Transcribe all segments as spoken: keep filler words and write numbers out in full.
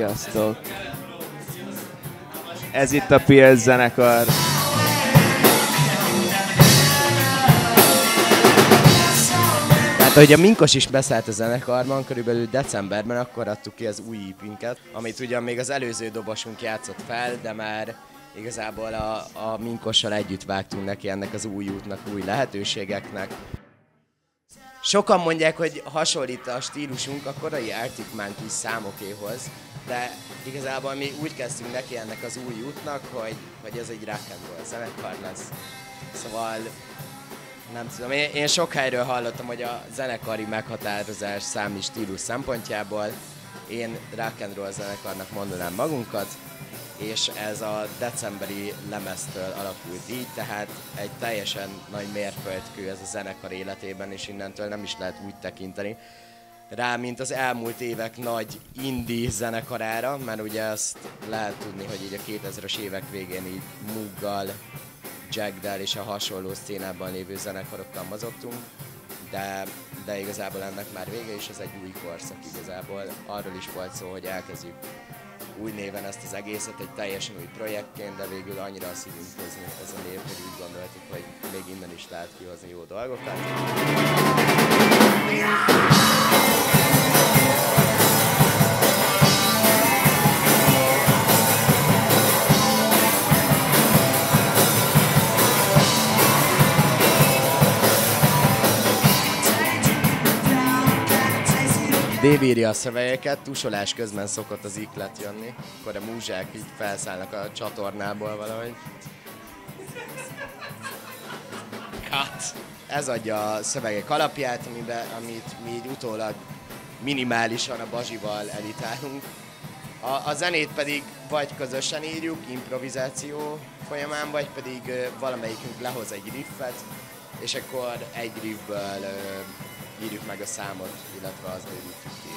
Sziasztok! Ez itt a Pilz zenekar. Hát, ahogy a Minkos is beszállt a zenekarban, körülbelül decemberben akkor adtuk ki az új é pünket, amit ugyan még az előző dobosunk játszott fel, de már igazából a, a Minkossal együtt vágtunk neki ennek az új útnak, új lehetőségeknek. Sokan mondják, hogy hasonlít a stílusunk a korai Arctic Monkeys számokéhoz, de igazából mi úgy kezdtünk neki ennek az új útnak, hogy, hogy ez egy rock and roll zenekar lesz. Szóval nem tudom, én, én sok helyről hallottam, hogy a zenekari meghatározás számi stílus szempontjából én rock and roll zenekarnak mondanám magunkat, és ez a decemberi lemeztől alakult így, tehát egy teljesen nagy mérföldkő ez a zenekar életében, és innentől nem is lehet úgy tekinteni rá, mint az elmúlt évek nagy indie zenekarára, mert ugye azt lehet tudni, hogy így a kétezres évek végén így Mooggal, Jaggdel és a hasonló szcénában lévő zenekarokkal mozogtunk, de, de igazából ennek már vége, és ez egy új korszak igazából. Arról is volt szó, hogy elkezdjük új néven ezt az egészet, egy teljesen új projektként, de végül annyira a szívünkhöz nőtt ez a név, hogy úgy gondoltuk, hogy még innen is lehet kihozni jó dolgokat. Dave írja a szövegeket, tusolás közben szokott az iklet jönni, akkor a múzsák így felszállnak a csatornából valahogy. Cut. Ez adja a szövegek alapját, amiben, amit mi így utólag minimálisan a Bazsival editálunk. A, a zenét pedig vagy közösen írjuk, improvizáció folyamán, vagy pedig ö, valamelyikünk lehoz egy riffet, és akkor egy riffből ö, írjuk meg a számot, illetve az bővítjük ki.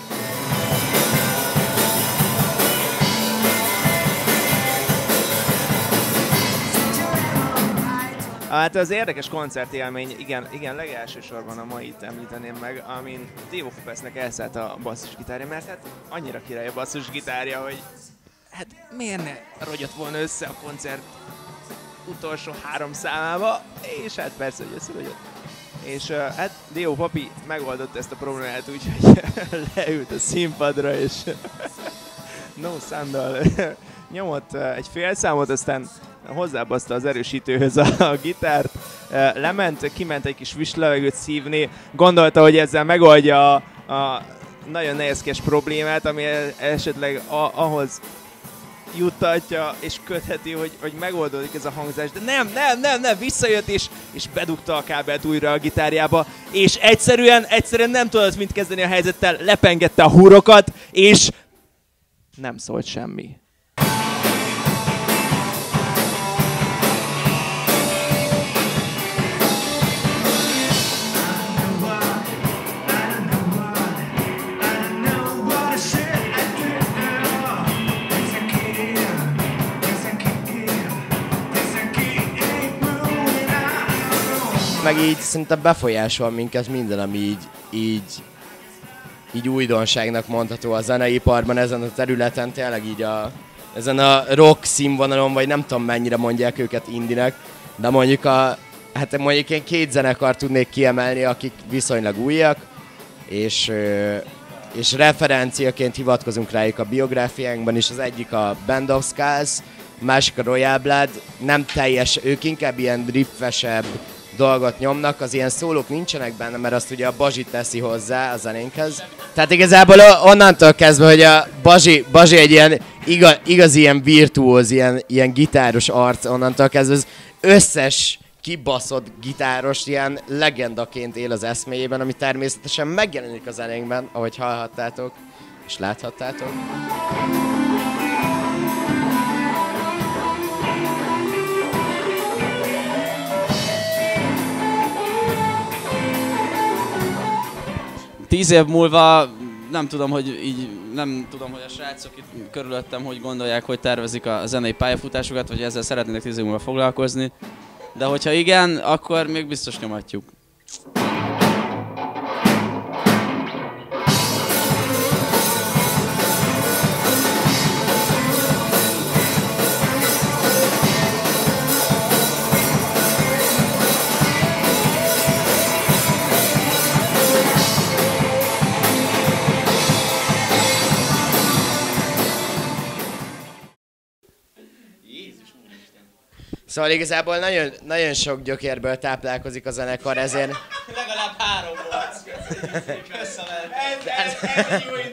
Hát az érdekes koncertélmény, igen, igen, legelsősorban a mait említeném meg, amin Theo Fupesznek elszállt a basszusgitárja, mert hát annyira király a basszusgitárja, hogy hát miért ne rogyott volna össze a koncert utolsó három számába, és hát persze, hogy összerogyott. És uh, hát Dio Papi megoldott ezt a problémát úgy, hogy leült a színpadra, és no sound-dal nyomott uh, egy fél számot, aztán hozzábaszta az erősítőhöz a, a gitárt, uh, lement, kiment egy kis vislevegőt szívni, gondolta, hogy ezzel megoldja a, a nagyon nehézkes problémát, ami esetleg a, ahhoz juttatja és kötheti, hogy, hogy megoldódik ez a hangzás, de nem, nem, nem, nem, visszajött és, és bedugta a kábelt újra a gitárjába, és egyszerűen, egyszerűen nem tudott mit kezdeni a helyzettel, lepengette a húrokat, és nem szólt semmi. Meg így szinte befolyásol minket minden, ami így, így, így újdonságnak mondható a zeneiparban, ezen a területen, tényleg így a, ezen a rock színvonalon, vagy nem tudom mennyire mondják őket indinek, de mondjuk a, hát mondjuk én két zenekart tudnék kiemelni, akik viszonylag újak, és, és referenciaként hivatkozunk rájuk a biográfiánkban is, az egyik a Band of Skulls, a másik a Royal Blood, nem teljes, ők inkább ilyen riffesebb dolgot nyomnak, az ilyen szólók nincsenek benne, mert azt ugye a Bazsi teszi hozzá a zenénkhez. Tehát igazából onnantól kezdve, hogy a Bazsi, Bazsi egy ilyen igaz, igaz ilyen virtuóz, ilyen, ilyen gitáros arc, onnantól kezdve az összes kibaszott gitáros ilyen legendaként él az eszméjében, ami természetesen megjelenik a zenénkben, ahogy hallhattátok és láthattátok. Tíz év múlva nem tudom, hogy így, nem tudom, hogy a srácok itt körülöttem hogy gondolják, hogy tervezik a zenei pályafutásukat, vagy ezzel szeretnének tíz év múlva foglalkozni. De hogyha igen, akkor még biztos nyomatjuk. Szóval igazából nagyon, nagyon sok gyökérből táplálkozik a zenekar, ezért... Legalább három volt. Visszament. Ez, ez, ez egy jó